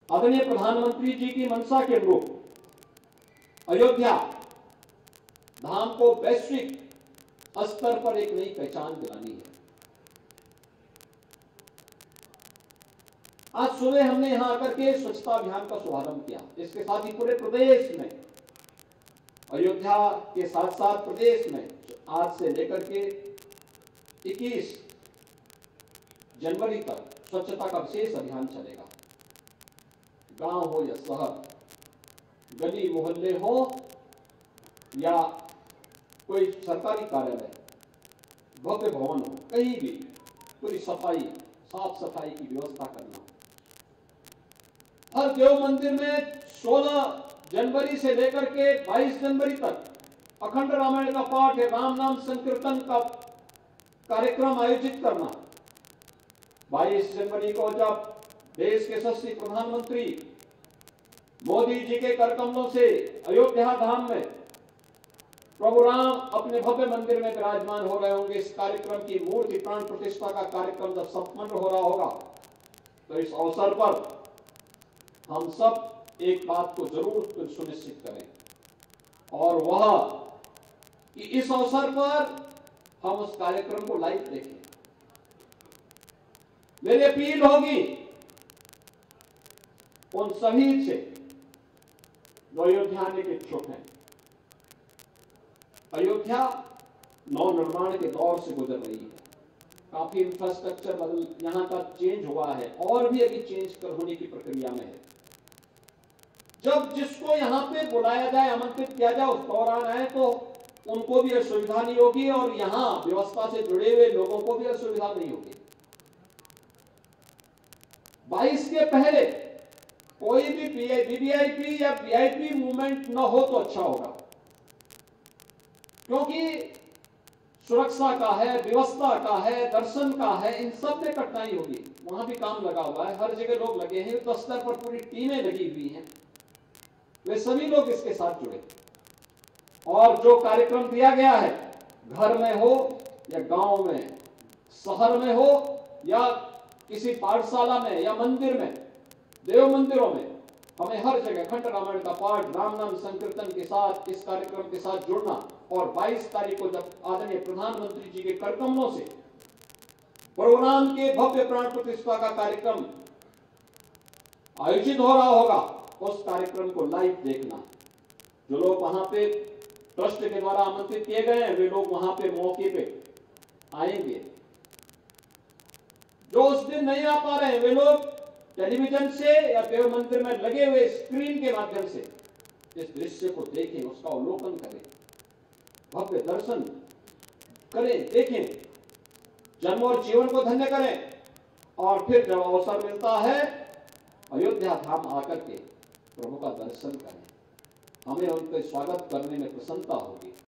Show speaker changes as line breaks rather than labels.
आदरणीय प्रधानमंत्री जी की मंशा के अनुरूप अयोध्या धाम को वैश्विक स्तर पर एक नई पहचान दिलानी है। आज सुबह हमने यहां आकर के स्वच्छता अभियान का शुभारंभ किया। इसके साथ ही पूरे प्रदेश में, अयोध्या के साथ साथ प्रदेश में आज से लेकर के 21 जनवरी तक स्वच्छता का विशेष अभियान चलेगा। गांव हो या शहर, गली मोहल्ले हो या कोई सरकारी कार्यालय, भव्य भवन हो, कहीं भी पूरी सफाई, साफ सफाई की व्यवस्था करना। हर देव मंदिर में 16 जनवरी से लेकर के 22 जनवरी तक अखंड रामायण का पाठ है, राम नाम संकीर्तन का कार्यक्रम आयोजित करना। 22 जनवरी को जब देश के यशस्वी प्रधानमंत्री मोदी जी के करकमलों से अयोध्या धाम में प्रभु राम अपने भव्य मंदिर में विराजमान हो रहे होंगे, इस कार्यक्रम की मूर्ति प्राण प्रतिष्ठा का कार्यक्रम जब संपन्न हो रहा होगा, तो इस अवसर पर हम सब एक बात को जरूर सुनिश्चित करें, और वह कि इस अवसर पर हम उस कार्यक्रम को लाइव देखें। मेरी अपील होगी उन सभी से जो अयोध्या आने के इच्छुक हैं। अयोध्या नवनिर्माण के दौर से गुजर रही है। काफी इंफ्रास्ट्रक्चर यहां का चेंज हुआ है और भी अभी चेंज होने की प्रक्रिया में है। जब जिसको यहां पे बुलाया जाए, आमंत्रित किया जाए, उस दौरान आए तो उनको भी असुविधा नहीं होगी और यहां व्यवस्था से जुड़े हुए लोगों को भी असुविधा नहीं होगी। 22 के पहले कोई भी वीवीआईपी या वीआईपी मूवमेंट न हो तो अच्छा होगा, क्योंकि सुरक्षा का है, व्यवस्था का है, दर्शन का है, इन सब में कठिनाई होगी। वहां भी काम लगा हुआ है, हर जगह लोग लगे हैं, तो स्तर पर पूरी टीमें लगी हुई हैं, वे सभी लोग इसके साथ जुड़े। और जो कार्यक्रम दिया गया है, घर में हो या गांव में, शहर में हो या किसी पाठशाला में या मंदिर में, देव मंदिरों में, हमें हर जगह अखंड रामायण का पाठ, राम नाम संकीर्तन के साथ इस कार्यक्रम के साथ जुड़ना। और 22 तारीख को जब आदरणीय प्रधानमंत्री जी के करकमलों से प्रोग्राम के भव्य प्राण प्रतिष्ठा का कार्यक्रम आयोजित हो रहा होगा, उस कार्यक्रम को लाइव देखना। जो लोग वहां पे ट्रस्ट के द्वारा आमंत्रित किए गए हैं, वे लोग वहां पे मौके पे आएंगे। जो उस दिन नहीं आ पा रहे हैं, वे लोग टेलीविजन से या देव मंदिर में लगे हुए स्क्रीन के माध्यम से इस दृश्य को देखें, उसका अवलोकन करें, भव्य दर्शन करें, देखें, जन्म और जीवन को धन्य करें। और फिर जब अवसर मिलता है, अयोध्या धाम आकर के प्रभु का दर्शन करें। हमें उनके स्वागत करने में प्रसन्नता होगी।